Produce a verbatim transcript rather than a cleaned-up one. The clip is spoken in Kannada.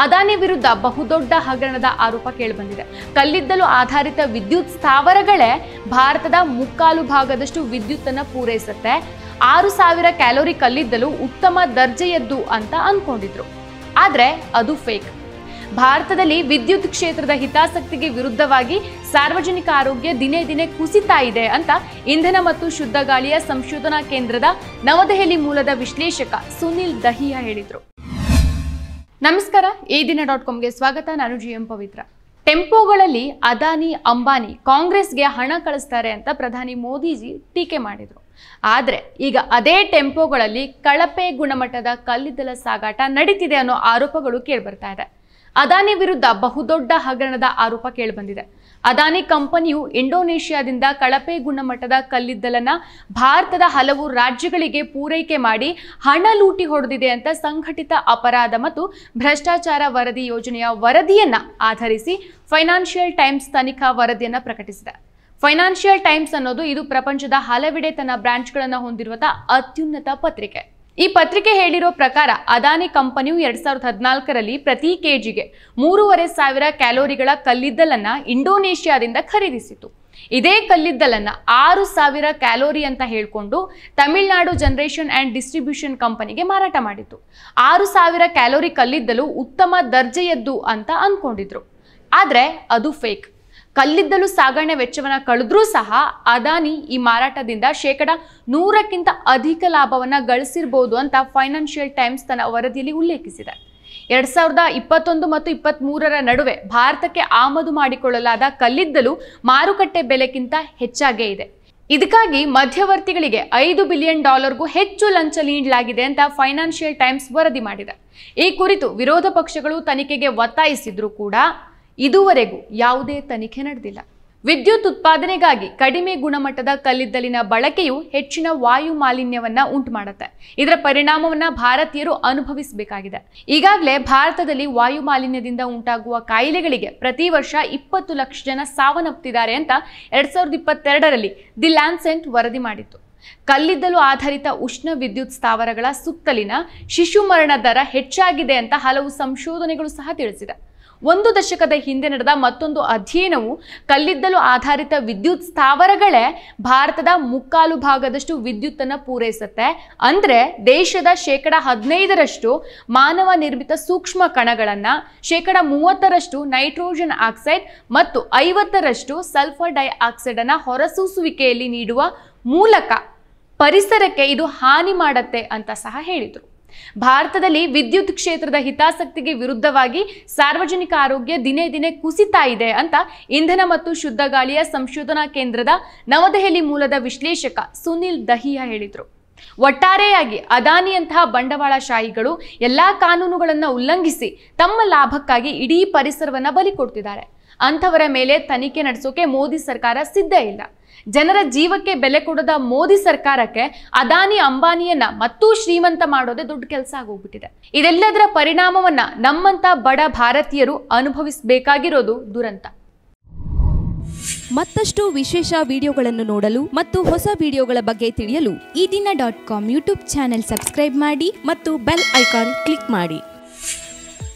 ಅದಾನಿ ವಿರುದ್ಧ ಬಹುದೊಡ್ಡ ಹಗರಣದ ಆರೋಪ ಕೇಳಿಬಂದಿದೆ. ಕಲ್ಲಿದ್ದಲು ಆಧಾರಿತ ವಿದ್ಯುತ್ ಸ್ಥಾವರಗಳೇ ಭಾರತದ ಮುಕ್ಕಾಲು ಭಾಗದಷ್ಟು ವಿದ್ಯುತ್ ಅನ್ನು ಪೂರೈಸುತ್ತೆ. ಆರು ಸಾವಿರ ಕ್ಯಾಲೋರಿ ಕಲ್ಲಿದ್ದಲು ಉತ್ತಮ ದರ್ಜೆಯದ್ದು ಅಂತ ಅನ್ಕೊಂಡಿದ್ರು. ಆದ್ರೆ ಅದು ಫೇಕ್. ಭಾರತದಲ್ಲಿ ವಿದ್ಯುತ್ ಕ್ಷೇತ್ರದ ಹಿತಾಸಕ್ತಿಗೆ ವಿರುದ್ಧವಾಗಿ ಸಾರ್ವಜನಿಕ ಆರೋಗ್ಯ ದಿನೇ ದಿನೇ ಕುಸಿತಾ ಇದೆ ಅಂತ ಇಂಧನ ಮತ್ತು ಶುದ್ಧ ಗಾಳಿಯ ಸಂಶೋಧನಾ ಕೇಂದ್ರದ ನವದೆಹಲಿ ಮೂಲದ ವಿಶ್ಲೇಷಕ ಸುನಿಲ್ ದಹಿಯಾ ಹೇಳಿದ್ರು. ನಮಸ್ಕಾರ, ಈ ದಿನ ಡಾಟ್ ಕಾಮ್ಗೆ ಸ್ವಾಗತ. ನಾನು ಜಿ ಎಂ ಪವಿತ್ರ. ಟೆಂಪೋಗಳಲ್ಲಿ ಅದಾನಿ ಅಂಬಾನಿ ಕಾಂಗ್ರೆಸ್ಗೆ ಹಣ ಕಳಿಸ್ತಾರೆ ಅಂತ ಪ್ರಧಾನಿ ಮೋದಿಜಿ ಟೀಕೆ ಮಾಡಿದ್ರು. ಆದ್ರೆ ಈಗ ಅದೇ ಟೆಂಪೋಗಳಲ್ಲಿ ಕಳಪೆ ಗುಣಮಟ್ಟದ ಕಲ್ಲಿದ್ದಲ ಸಾಗಾಟ ನಡೀತಿದೆ ಅನ್ನೋ ಆರೋಪಗಳು ಕೇಳಿಬರ್ತಾ ಇದೆ. ಅದಾನಿ ವಿರುದ್ಧ ಬಹುದೊಡ್ಡ ಹಗರಣದ ಆರೋಪ ಕೇಳಿಬಂದಿದೆ. ಅದಾನಿ ಕಂಪನಿಯು ಇಂಡೋನೇಷ್ಯಾದಿಂದ ಕಳಪೆ ಗುಣಮಟ್ಟದ ಕಲ್ಲಿದ್ದಲನ್ನ ಭಾರತದ ಹಲವು ರಾಜ್ಯಗಳಿಗೆ ಪೂರೈಕೆ ಮಾಡಿ ಹಣ ಲೂಟಿ ಹೊಡೆದಿದೆ ಅಂತ ಸಂಘಟಿತ ಅಪರಾಧ ಮತ್ತು ಭ್ರಷ್ಟಾಚಾರ ವರದಿ ಯೋಜನೆಯ ವರದಿಯನ್ನ ಆಧರಿಸಿ ಫೈನಾನ್ಷಿಯಲ್ ಟೈಮ್ಸ್ ತನಿಖಾ ವರದಿಯನ್ನ ಪ್ರಕಟಿಸಿದೆ. ಫೈನಾನ್ಷಿಯಲ್ ಟೈಮ್ಸ್ ಅನ್ನೋದು ಇದು ಪ್ರಪಂಚದ ಹಲವೆಡೆ ತನ್ನ ಬ್ರಾಂಚ್ಗಳನ್ನು ಹೊಂದಿರುವ ಅತ್ಯುನ್ನತ ಪತ್ರಿಕೆ. ಈ ಪತ್ರಿಕೆ ಹೇಳಿರೋ ಪ್ರಕಾರ ಅದಾನಿ ಕಂಪನಿಯು ಎರಡ್ ಸಾವಿರದ ಹದಿನಾಲ್ಕರಲ್ಲಿ ಪ್ರತಿ ಕೆಜಿಗೆ ಮೂರುವರೆ ಸಾವಿರ ಕ್ಯಾಲೋರಿಗಳ ಕಲ್ಲಿದ್ದಲನ್ನ ಇಂಡೋನೇಷ್ಯಾದಿಂದ ಖರೀದಿಸಿತು. ಇದೇ ಕಲ್ಲಿದ್ದಲನ್ನ ಆರು ಸಾವಿರ ಕ್ಯಾಲೋರಿ ಅಂತ ಹೇಳ್ಕೊಂಡು ತಮಿಳುನಾಡು ಜನರೇಷನ್ ಅಂಡ್ ಡಿಸ್ಟ್ರಿಬ್ಯೂಷನ್ ಕಂಪನಿಗೆ ಮಾರಾಟ ಮಾಡಿತ್ತು. ಆರು ಸಾವಿರ ಕ್ಯಾಲೋರಿ ಕಲ್ಲಿದ್ದಲು ಉತ್ತಮ ದರ್ಜೆಯದ್ದು ಅಂತ ಅನ್ಕೊಂಡಿದ್ರು. ಆದ್ರೆ ಅದು ಫೇಕ್. ಕಲ್ಲಿದ್ದಲು ಸಾಗಣೆ ವೆಚ್ಚವನ್ನ ಕಳೆದ್ರೂ ಸಹ ಅದಾನಿ ಈ ಮಾರಾಟದಿಂದ ಶೇಕಡ ನೂರಕ್ಕಿಂತ ಅಧಿಕ ಲಾಭವನ್ನ ಗಳಿಸಿರ್ಬೋದು ಅಂತ ಫೈನಾನ್ಷಿಯಲ್ ಟೈಮ್ಸ್ ತನ್ನ ವರದಿಯಲ್ಲಿ ಉಲ್ಲೇಖಿಸಿದೆ. ಎರಡ್ ಸಾವಿರದ ಇಪ್ಪತ್ತೊಂದು ಮತ್ತು ಇಪ್ಪತ್ತ್ ಮೂರರ ನಡುವೆ ಭಾರತಕ್ಕೆ ಆಮದು ಮಾಡಿಕೊಳ್ಳಲಾದ ಕಲ್ಲಿದ್ದಲು ಮಾರುಕಟ್ಟೆ ಬೆಲೆಗಿಂತ ಹೆಚ್ಚಾಗೇ ಇದೆ. ಇದಕ್ಕಾಗಿ ಮಧ್ಯವರ್ತಿಗಳಿಗೆ ಐದು ಬಿಲಿಯನ್ ಡಾಲರ್ಗೂ ಹೆಚ್ಚು ಲಂಚ ನೀಡಲಾಗಿದೆ ಅಂತ ಫೈನಾನ್ಷಿಯಲ್ ಟೈಮ್ಸ್ ವರದಿ ಮಾಡಿದೆ. ಈ ಕುರಿತು ವಿರೋಧ ಪಕ್ಷಗಳು ತನಿಖೆಗೆ ಒತ್ತಾಯಿಸಿದ್ರು ಕೂಡ ಇದುವರೆಗೂ ಯಾವುದೇ ತನಿಖೆ ನಡೆದಿಲ್ಲ. ವಿದ್ಯುತ್ ಉತ್ಪಾದನೆಗಾಗಿ ಕಡಿಮೆ ಗುಣಮಟ್ಟದ ಕಲ್ಲಿದ್ದಲಿನ ಬಳಕೆಯು ಹೆಚ್ಚಿನ ವಾಯು ಮಾಲಿನ್ಯವನ್ನ ಉಂಟು ಮಾಡುತ್ತೆ. ಇದರ ಪರಿಣಾಮವನ್ನ ಭಾರತೀಯರು ಅನುಭವಿಸಬೇಕಾಗಿದೆ. ಈಗಾಗಲೇ ಭಾರತದಲ್ಲಿ ವಾಯು ಮಾಲಿನ್ಯದಿಂದ ಉಂಟಾಗುವ ಕಾಯಿಲೆಗಳಿಗೆ ಪ್ರತಿ ವರ್ಷ ಇಪ್ಪತ್ತು ಲಕ್ಷ ಜನ ಸಾವನ್ನಪ್ಪುತ್ತಿದ್ದಾರೆ ಅಂತ ಎರಡ್ ಸಾವಿರದ ಇಪ್ಪತ್ತೆರಡರಲ್ಲಿ ದಿ ಲ್ಯಾನ್ಸೆಟ್ ವರದಿ ಮಾಡಿತ್ತು. ಕಲ್ಲಿದ್ದಲು ಆಧಾರಿತ ಉಷ್ಣ ವಿದ್ಯುತ್ ಸ್ಥಾವರಗಳ ಸುತ್ತಲಿನ ಶಿಶು ಮರಣ ದರ ಹೆಚ್ಚಾಗಿದೆ ಅಂತ ಹಲವು ಸಂಶೋಧನೆಗಳು ಸಹ ತಿಳಿಸಿದೆ. ಒಂದು ದಶಕದ ಹಿಂದೆ ನಡೆದ ಮತ್ತೊಂದು ಅಧ್ಯಯನವು ಕಲ್ಲಿದ್ದಲು ಆಧಾರಿತ ವಿದ್ಯುತ್ ಸ್ಥಾವರಗಳೇ ಭಾರತದ ಮುಕ್ಕಾಲು ಭಾಗದಷ್ಟು ವಿದ್ಯುತ್ತನ್ನು ಪೂರೈಸುತ್ತೆ. ಅಂದ್ರೆ ದೇಶದ ಶೇಕಡ ಹದಿನೈದರಷ್ಟು ಮಾನವ ನಿರ್ಮಿತ ಸೂಕ್ಷ್ಮ ಕಣಗಳನ್ನ, ಶೇಕಡ ಮೂವತ್ತರಷ್ಟು ನೈಟ್ರೋಜನ್ ಆಕ್ಸೈಡ್ ಮತ್ತು ಐವತ್ತರಷ್ಟು ಸಲ್ಫರ್ ಡೈ ಆಕ್ಸೈಡ್ ಅನ್ನ ಹೊರಸೂಸುವಿಕೆಯಲ್ಲಿ ನೀಡುವ ಮೂಲಕ ಪರಿಸರಕ್ಕೆ ಇದು ಹಾನಿ ಮಾಡತ್ತೆ ಅಂತ ಸಹ ಹೇಳಿದರು. ಭಾರತದಲ್ಲಿ ವಿದ್ಯುತ್ ಕ್ಷೇತ್ರದ ಹಿತಾಸಕ್ತಿಗೆ ವಿರುದ್ಧವಾಗಿ ಸಾರ್ವಜನಿಕ ಆರೋಗ್ಯ ದಿನೇ ದಿನೇ ಕುಸಿತಾ ಇದೆ ಅಂತ ಇಂಧನ ಮತ್ತು ಶುದ್ಧ ಗಾಳಿಯ ಸಂಶೋಧನಾ ಕೇಂದ್ರದ ನವದೆಹಲಿ ಮೂಲದ ವಿಶ್ಲೇಷಕ ಸುನಿಲ್ ದಹಿಯಾ ಹೇಳಿದರು. ಒಟ್ಟಾರೆಯಾಗಿ ಅದಾನಿಯಂತಹ ಬಂಡವಾಳಶಾಹಿಗಳು ಎಲ್ಲಾ ಕಾನೂನುಗಳನ್ನು ಉಲ್ಲಂಘಿಸಿ ತಮ್ಮ ಲಾಭಕ್ಕಾಗಿ ಇಡೀ ಪರಿಸರವನ್ನ ಬಲಿ ಕೊಡ್ತಿದ್ದಾರೆ. ಅಂಥವರ ಮೇಲೆ ತನಿಖೆ ನಡೆಸೋಕೆ ಮೋದಿ ಸರ್ಕಾರ ಸಿದ್ಧ ಇಲ್ಲ. ಜನರ ಜೀವಕ್ಕೆ ಬೆಲೆ ಕೊಡದ ಮೋದಿ ಸರ್ಕಾರಕ್ಕೆ ಅದಾನಿ ಅಂಬಾನಿಯನ್ನ ಮತ್ತೂ ಶ್ರೀಮಂತ ಮಾಡೋದೇ ದೊಡ್ಡ ಕೆಲಸ ಆಗೋಗ್ಬಿಟ್ಟಿದೆ. ಇದೆಲ್ಲದರ ಪರಿಣಾಮವನ್ನ ನಮ್ಮಂತ ಬಡ ಭಾರತೀಯರು ಅನುಭವಿಸಬೇಕಾಗಿರೋದು ದುರಂತ. ಮತ್ತಷ್ಟು ವಿಶೇಷ ವಿಡಿಯೋಗಳನ್ನು ನೋಡಲು ಮತ್ತು ಹೊಸ ವಿಡಿಯೋಗಳ ಬಗ್ಗೆ ತಿಳಿಯಲು ಈ ದಿನ dot com YouTube channel subscribe ಮಾಡಿ ಮತ್ತು ಬೆಲ್ ಐಕಾನ್ ಕ್ಲಿಕ್ ಮಾಡಿ.